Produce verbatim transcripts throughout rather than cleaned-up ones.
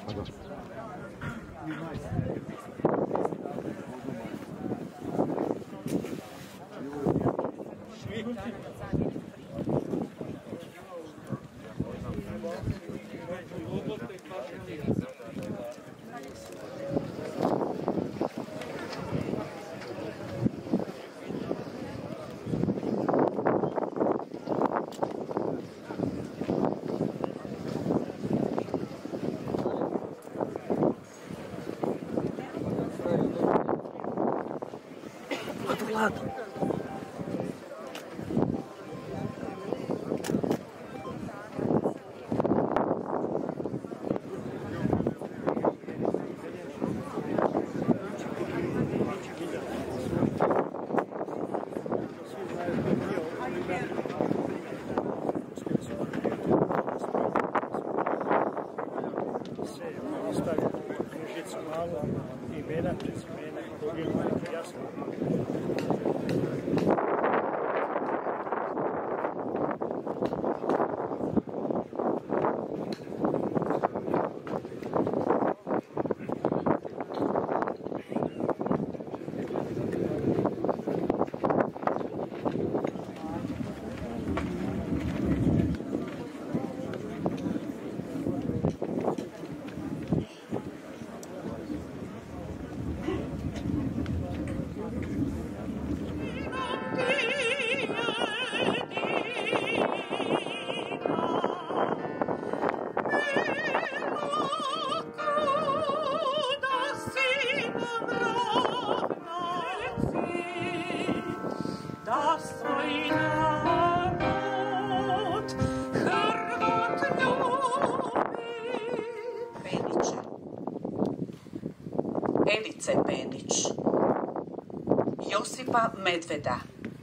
Josipa Medveda,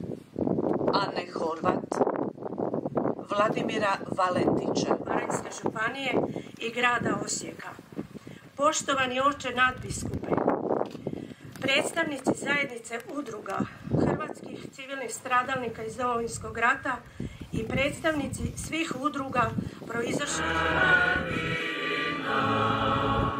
Ane Horvat, Vladimira Valentića, Varaždinske županije i grada Osijeka. Poštovani oče nadbiskupe, predstavnici zajednice udruga hrvatskih civilnih stradalnika iz Domovinskog rata i predstavnici svih udruga proizašlih